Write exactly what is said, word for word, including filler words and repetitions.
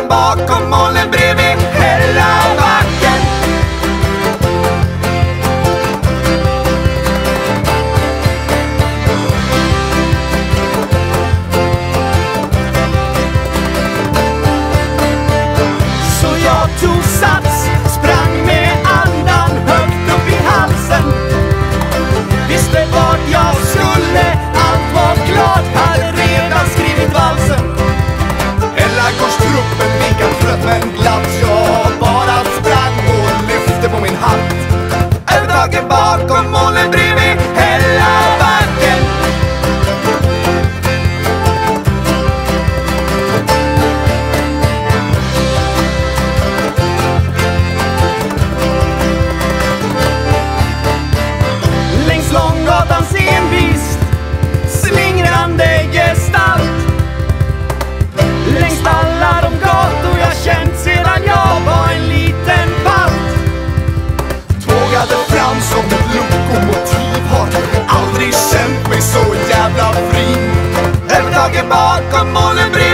dagen bakom molnen bredvid hela backen. Så jag tog sats, sprang med andan högt upp i halsen. Visste vart jag skulle, allt var klart, hade redan skrivit valsen. Älgargårdstruppen vinkar trött men glatt. Jag bara sprang och lyfte på min hatt. Över dagen bakom molnen bredvid hela backen. Längs Långgatans envist slingrande gestalt. Längs alla de gator jag känt sedan jag var en liten palt. Tågade fram som ett lokomotiv, har aldrig känt mig så jävla fri. Över dagen bakom molnen bredvid